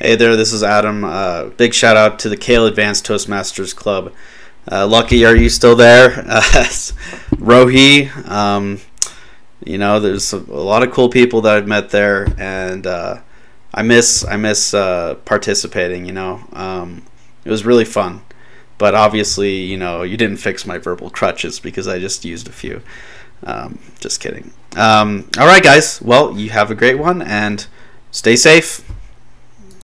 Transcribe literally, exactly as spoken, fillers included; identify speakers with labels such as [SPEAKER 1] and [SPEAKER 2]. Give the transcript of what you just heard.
[SPEAKER 1] Hey there, this is Adam. Uh, big shout out to the K L Advanced Toastmasters Club. Uh, Lucky, are you still there? Uh, Rohi, um, you know, there's a, a lot of cool people that I've met there, and uh, I miss I miss uh, participating. You know, um, it was really fun, but obviously, you know, you didn't fix my verbal crutches because I just used a few. Um, just kidding. Um, all right, guys. Well, you have a great one and stay safe.